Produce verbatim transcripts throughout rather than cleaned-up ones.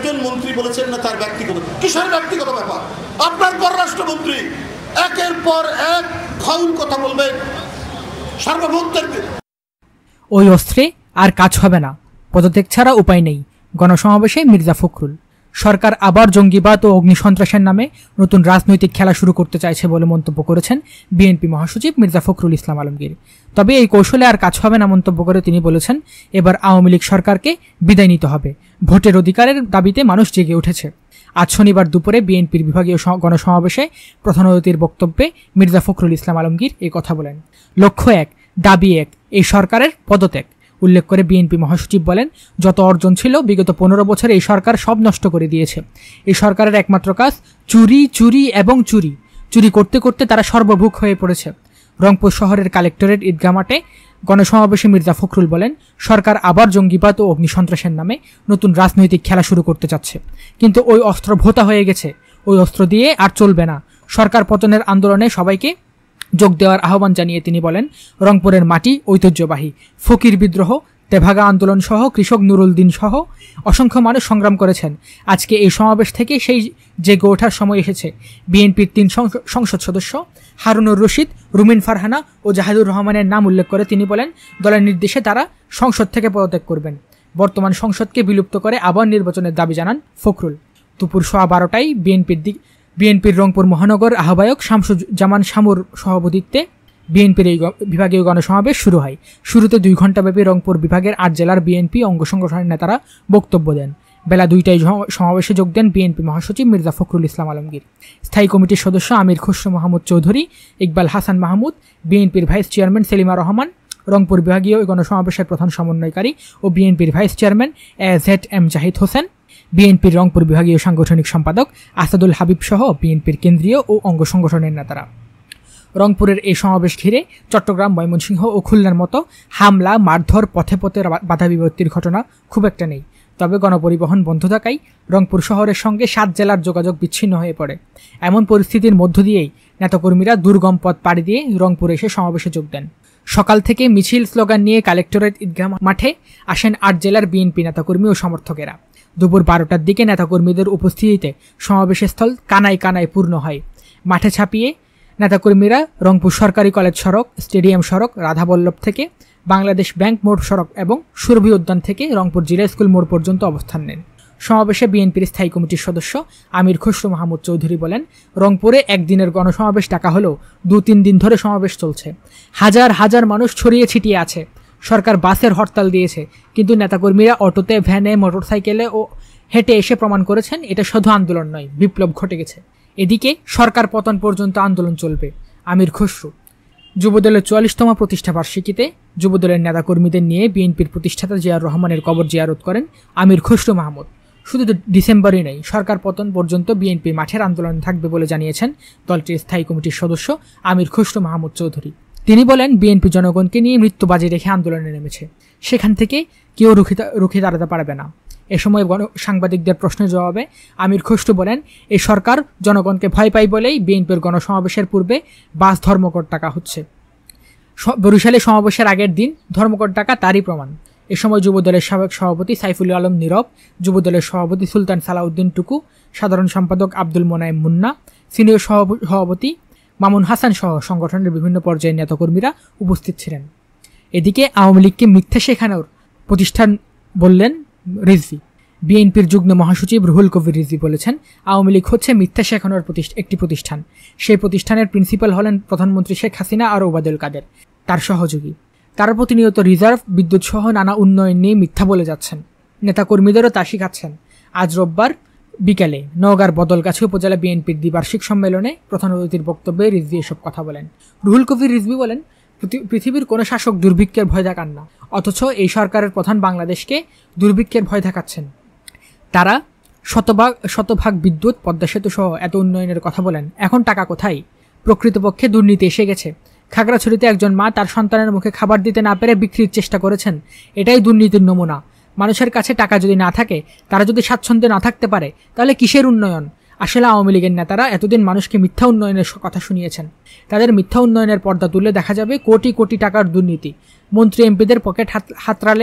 একজন মন্ত্রী বলেছেন না তার ব্যক্তিগত। কিসের ব্যক্তিগত ব্যাপার? আপনার পররাষ্ট্রমন্ত্রী একের পর এক ফাউল কথা বলবেন সার্বভৌমত্বের। ওই অস্ত্রে আর কাজ হবে না, পদত্যাগ ছাড়া উপায় নেই। গণসমাবেশে মির্জা ফখরুল। সরকার আবার জঙ্গিবাদ ও অগ্নিসন্ত্রাসের নামে নতুন রাজনৈতিক খেলা শুরু করতে চাইছে বলে মন্তব্য করেছেন বিএনপি মহাসচিব মির্জা ফখরুল ইসলাম আলমগীর। তবে এই কৌশলে আর কাজ হবে না মন্তব্য করে তিনি বলেছেন, এবার আওয়ামী লীগ সরকারকে বিদায় নিতে হবে। ভোটের অধিকারের দাবিতে মানুষ জেগে উঠেছে। আজ শনিবার দুপুরে বিএনপির বিভাগীয় গণসমাবেশে প্রধান অতিথির বক্তব্যে মির্জা ফখরুল ইসলাম আলমগীর এই কথা বলেন। লক্ষ্য এক, দাবি এক, এই সরকারের পদত্যাগ। উল্লেখ করে বিএনপি মহাসচিব বলেন, যত অর্জন ছিল বিগত পনেরো বছরে এই সরকার সব নষ্ট করে দিয়েছে। এই সরকারের একমাত্র কাজ চুরি, চুরি এবং চুরি। চুরি করতে করতে তারা সর্বভুক হয়ে পড়েছে। রংপুর শহরের কালেক্টরেট ঈদগাহ মাঠে গণসমাবেশে মির্জা ফখরুল বলেন, সরকার আবার জঙ্গিবাদ ও অগ্নিসন্ত্রাসের নামে নতুন রাজনৈতিক খেলা শুরু করতে চাচ্ছে, কিন্তু ওই অস্ত্র ভোতা হয়ে গেছে। ওই অস্ত্র দিয়ে আর চলবে না। সরকার পতনের আন্দোলনে সবাইকে যোগ দেওয়ার আহ্বান জানিয়ে তিনি বলেন, রংপুরের মাটি ঐতিহ্যবাহী। ফকির বিদ্রোহ, তেভাগা আন্দোলন সহ কৃষক নুরুল দিন সহ অসংখ্য মানুষ সংগ্রাম করেছেন। আজকে এই সমাবেশ থেকে সেই জেগে ওঠার সময় এসেছে। বিএনপির তিন সংসদ সদস্য হারুনুর রশিদ, রুমিন ফারহানা ও জাহিদুর রহমানের নাম উল্লেখ করে তিনি বলেন, দলের নির্দেশে তারা সংসদ থেকে পদত্যাগ করবেন। বর্তমান সংসদকে বিলুপ্ত করে আবার নির্বাচনের দাবি জানান ফখরুল। দুপুর সোয়া বারোটায় বিএনপির দিক বিএনপির রংপুর মহানগর আহ্বায়ক শামসুজ্জামান শামুর সভাপতিত্বে বিএনপির এই বিভাগীয় গণসমাবেশ শুরু হয়। শুরুতে দুই ঘণ্টাব্যাপী রংপুর বিভাগের আট জেলার বিএনপি অঙ্গ সংগঠনের নেতারা বক্তব্য দেন। বেলা দুইটায় সমাবেশে যোগ দেন বিএনপি মহাসচিব মির্জা ফখরুল ইসলাম আলমগীর। স্থায়ী কমিটির সদস্য আমির খসরু মাহমুদ চৌধুরী, ইকবাল হাসান মাহমুদ, বিএনপির ভাইস চেয়ারম্যান সেলিমা রহমান, রংপুর বিভাগীয় গণসমাবেশের প্রধান সমন্বয়কারী ও বিএনপির vice chairman A Z M Zahid Hossain, বিএনপির রংপুর বিভাগীয় সাংগঠনিক সম্পাদক আসাদুল হাবিব সহ বিএনপির কেন্দ্রীয় ও অঙ্গ সংগঠনের নেতারা। রংপুরের এই সমাবেশ ঘিরে চট্টগ্রাম, ময়মনসিংহ ও খুলনার মতো হামলা, মারধর, পথে পথে বাধা বিপত্তির ঘটনা খুব একটা নেই। তবে গণপরিবহন বন্ধ থাকায় রংপুর শহরের সঙ্গে সাত জেলার যোগাযোগ বিচ্ছিন্ন হয়ে পড়ে। এমন পরিস্থিতির মধ্য দিয়েই নেতাকর্মীরা দুর্গম পথ পাড়ি দিয়ে রংপুরে এসে সমাবেশে যোগ দেন। সকাল থেকে মিছিল, স্লোগান নিয়ে কালেক্টরেট ঈদগাহ মাঠে আসেন আট জেলার বিএনপি নেতাকর্মী ও সমর্থকেরা। দুপুর বারোটার দিকে নেতাকর্মীদের উপস্থিতিতে সমাবেশের স্থল কানায় কানায় পূর্ণ হয়। মাঠে ছাপিয়ে নেতাকর্মীরা রংপুর সরকারি কলেজ সড়ক, স্টেডিয়াম সড়ক, রাধাবল্লভ থেকে বাংলাদেশ ব্যাংক মোড় সড়ক এবং সুরভি উদ্যান থেকে রংপুর জিলা স্কুল মোড় পর্যন্ত অবস্থান নেন। সমাবেশে বিএনপির স্থায়ী কমিটির সদস্য আমির খসরু মাহমুদ চৌধুরী বলেন, রংপুরে একদিনের গণসমাবেশ ডাকা হলেও দু তিন দিন ধরে সমাবেশ চলছে। হাজার হাজার মানুষ ছড়িয়ে ছিটিয়ে আছে। সরকার বাসের হরতাল দিয়েছে, কিন্তু নেতাকর্মীরা অটোতে, ভ্যানে, মোটরসাইকেলে ও হেঁটে এসে প্রমাণ করেছেন এটা শুধু আন্দোলন নয়, বিপ্লব ঘটে গেছে। এদিকে সরকার পতন পর্যন্ত আন্দোলন চলবে। আমির খসরু। যুবদলের চুয়াল্লিশতম প্রতিষ্ঠা বার্ষিকীতে যুবদলের নেতাকর্মীদের নিয়ে বিএনপির প্রতিষ্ঠাতা জিয়াউর রহমানের কবর জিয়ারত করেন আমির খসরু মাহমুদ। শুধু ডিসেম্বরই নেই, সরকার পতন পর্যন্ত বিএনপি মাঠের আন্দোলন থাকবে বলে জানিয়েছেন দলটির স্থায়ী কমিটির সদস্য আমির খসরু মাহমুদ চৌধুরী। তিনি বলেন, বিএনপি জনগণকে নিয়ে মৃত্যুবাজি রেখে আন্দোলনে নেমেছে, সেখান থেকে কেউ রুখে রুখে দাঁড়াতে পারবে না। এ সময় সাংবাদিকদের প্রশ্নের জবাবে আমির খসরু বলেন, এই সরকার জনগণকে ভয় পায় বলেই বিএনপির গণসমাবেশের পূর্বে বাস ধর্মঘট ডাকা হচ্ছে। বরিশালে সমাবেশের আগের দিন ধর্মঘট ডাকা তারই প্রমাণ। এ সময় যুবদলের সাবেক সভাপতি সাইফুল আলম নীরব, যুবদলের সভাপতি সুলতান সালাউদ্দিন টুকু, সাধারণ সম্পাদক আব্দুল মোনায়েম মুন্না, সিনিয়র সভাপতি মামুন হাসান সহ সংগঠনের বিভিন্ন পর্যায়ের নেতাকর্মীরা উপস্থিত ছিলেন। এদিকে আওয়ামী লীগকে মিথ্যা শেখানোর প্রতিষ্ঠান বললেন রিজভী। বিএনপির যুগ্ম মহাসচিব রুহুল কবির রিজভী বলেছেন, আওয়ামী লীগ হচ্ছে মিথ্যা শেখানোর একটি প্রতিষ্ঠান। সেই প্রতিষ্ঠানের প্রিন্সিপাল হলেন প্রধানমন্ত্রী শেখ হাসিনা আর ওবায়দুল কাদের, তার সহযোগী। তারা প্রতিনিয়ত রিজার্ভ, বিদ্যুৎ সহ নানা উন্নয়ন নিয়ে মিথ্যা বলে যাচ্ছেন। নেতাকর্মীদেরও তা শিখাচ্ছেন। আজ রোববার বিকেলে নওগাঁর বদলগাছি উপজেলা বিএনপির দ্বিবার্ষিক সম্মেলনে প্রধান অতিথির বক্তব্যে রিজভী এসব কথা বলেন। রুহুল কবির রিজভী বলেন, পৃথিবীর কোনো শাসক দুর্ভিক্ষের ভয় দেখান না, অথচ এই সরকারের প্রধান বাংলাদেশকে দুর্ভিক্ষের ভয় দেখাচ্ছেন। তারা শতভাগ শতভাগ বিদ্যুৎ, পদ্মা সেতু সহ এত উন্নয়নের কথা বলেন, এখন টাকা কোথায়? প্রকৃতপক্ষে দুর্নীতি এসে গেছে। খাগড়াছড়িতে একজন মা তার সন্তানের মুখে খাবার দিতে না পেরে বিক্রির চেষ্টা করেছেন, এটাই দুর্নীতির নমুনা। মানুষের কাছে টাকা যদি না থাকে, তারা যদি স্বাচ্ছন্দ্যে না থাকতে পারে, তাহলে কিসের উন্নয়ন? আসলে আওয়ামী লীগের নেতারা এতদিন মানুষকে মিথ্যা উন্নয়নের কথা শুনিয়েছেন। তাদের মিথ্যা উন্নয়নের পর্দা তুলে দেখা যাবে কোটি কোটি টাকার দুর্নীতি। মন্ত্রী এমপিদের পকেট হাতড়ালে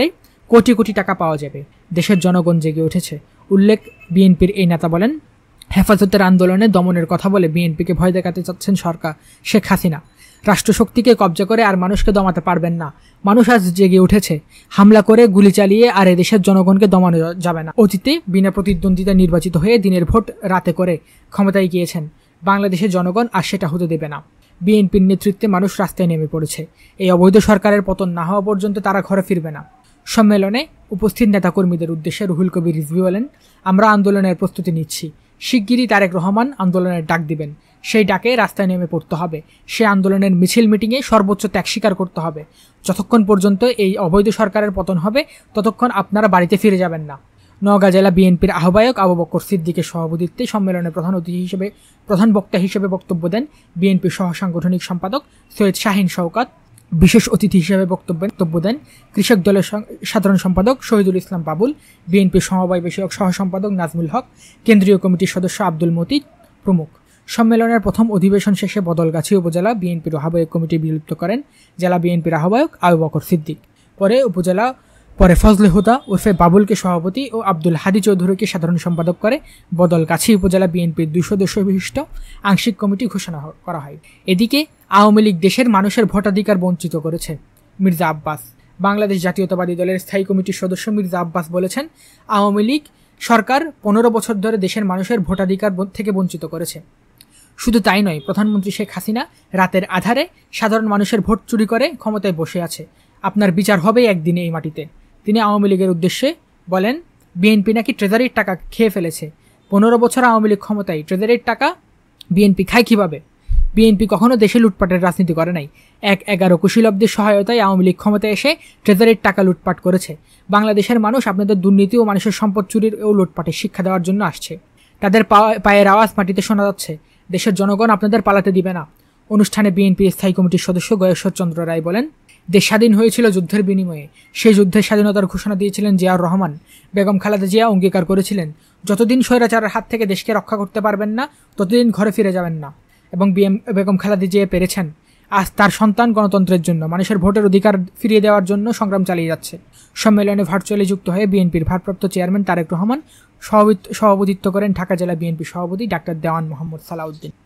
কোটি কোটি টাকা পাওয়া যাবে। দেশের জনগণ জেগে উঠেছে। উল্লেখ, বিএনপির এই নেতা বলেন, হেফাজতের আন্দোলনে দমনের কথা বলে বিএনপিকে ভয় দেখাতে চাচ্ছেন সরকার শেখ হাসিনা। রাষ্ট্রশক্তিকে কবজা করে আর মানুষকে দমাতে পারবেন না। মানুষ আজ জেগে উঠেছে। হামলা করে গুলি চালিয়ে আর এদেশের জনগণকে দমানো যাবে না। অতীতে বিনা প্রতিদ্বন্দ্বিতায় নির্বাচিত হয়ে দিনের ভোট রাতে করে ক্ষমতায় গিয়েছেন। বাংলাদেশের জনগণ আর সেটা হতে দেবে না। বিএনপির নেতৃত্বে মানুষ রাস্তায় নেমে পড়েছে। এই অবৈধ সরকারের পতন না হওয়া পর্যন্ত তারা ঘরে ফিরবে না। সম্মেলনে উপস্থিত নেতাকর্মীদের উদ্দেশ্যে রুহুল কবির রিজভী বলেন, আমরা আন্দোলনের প্রস্তুতি নিচ্ছি। শিগগিরই তারেক রহমান আন্দোলনের ডাক দিবেন। সেই ডাকে রাস্তায় নেমে পড়তে হবে। সে আন্দোলনের মিছিল মিটিংয়ে সর্বোচ্চ ত্যাগ স্বীকার করতে হবে। যতক্ষণ পর্যন্ত এই অবৈধ সরকারের পতন হবে ততক্ষণ আপনারা বাড়িতে ফিরে যাবেন না। নওগাঁ জেলা বিএনপির আহ্বায়ক আবু বকর সিদ্দিকের সভাপতিত্বে সম্মেলনে প্রধান অতিথি হিসেবে প্রধান বক্তা হিসেবে বক্তব্য দেন বিএনপির সহ সাংগঠনিক সম্পাদক সৈয়দ শাহিন শওকত। বিশেষ অতিথি হিসেবে বক্তব্য দেন কৃষক দলের সাধারণ সম্পাদক শহীদুল ইসলাম বাবুল, বিএনপির সমবায় বিষয়ক সহ সম্পাদক নাজমুল হক, কেন্দ্রীয় কমিটির সদস্য আব্দুল মতিন প্রমুখ। সম্মেলনের প্রথম অধিবেশন শেষে বদলগাছি উপজেলা বিএনপির আহ্বায়ক কমিটি বিলুপ্ত করেন জেলা বিএনপির আহ্বায়ক আবু বকর সিদ্দিক। পরে উপজেলা পরে ফজলে হুদা ওরফে বাবুলকে সভাপতি ও আব্দুল হাদি চৌধুরীকে সাধারণ সম্পাদক করে বদলগাছি উপজেলা বিএনপির দুই সদস্য বিশিষ্ট আংশিক কমিটি ঘোষণা করা হয়। এদিকে আওয়ামী লীগ দেশের মানুষের ভোটাধিকার বঞ্চিত করেছে। মির্জা আব্বাস, বাংলাদেশ জাতীয়তাবাদী দলের স্থায়ী কমিটির সদস্য মির্জা আব্বাস বলেছেন, আওয়ামী লীগ সরকার পনেরো বছর ধরে দেশের মানুষের ভোটাধিকার থেকে বঞ্চিত করেছে। শুধু তাই নয়, প্রধানমন্ত্রী শেখ হাসিনা রাতের আধারে সাধারণ মানুষের ভোট চুরি করে ক্ষমতায় বসে আছে। আপনার বিচার হবে একদিনে এই মাটিতে। তিনি আওয়ামী লীগের উদ্দেশ্যে বলেন, বিএনপি নাকি ট্রেজারির টাকা খেয়ে ফেলেছে। পনেরো বছর আওয়ামী লীগ ক্ষমতায়, ট্রেজারির টাকা বিএনপি খায় কীভাবে? বিএনপি কখনো দেশে লুটপাটের রাজনীতি করে নাই। এক এগারো কুশীলবদের সহায়তায় আওয়ামী লীগ ক্ষমতায় এসে ট্রেজারির টাকা লুটপাট করেছে। বাংলাদেশের মানুষ আপনাদের দুর্নীতি ও মানুষের সম্পদ চুরির ও লুটপাটের শিক্ষা দেওয়ার জন্য আসছে। তাদের পায়ের আওয়াজ মাটিতে শোনা যাচ্ছে। দেশের জনগণ আপনাদের পালাতে দিবে না। অনুষ্ঠানে বিএনপির স্থায়ী কমিটির সদস্য গয়েশ্বর চন্দ্র রায় বলেন, দেশ স্বাধীন হয়েছিল যুদ্ধের বিনিময়ে। সেই যুদ্ধের স্বাধীনতার ঘোষণা দিয়েছিলেন জিয়াউর রহমান। বেগম খালেদা জিয়া অঙ্গীকার করেছিলেন, যতদিন স্বৈরাচারের হাত থেকে দেশকে রক্ষা করতে পারবেন না ততদিন ঘরে ফিরে যাবেন না। এবং বেগম খালেদা জিয়া পেরেছেন। আজ তার সন্তান গণতন্ত্রের জন্য, মানুষের ভোটের অধিকার ফিরিয়ে দেওয়ার জন্য সংগ্রাম চালিয়ে যাচ্ছে। সম্মেলনে ভার্চুয়ালি যুক্ত হয়ে বিএনপির ভারপ্রাপ্ত চেয়ারম্যান তারেক রহমান সভাপতিত্ব করেন ঢাকা জেলা বিএনপি সভাপতি ডাক্তার দেওয়ান মোহাম্মদ সালাউদ্দিন।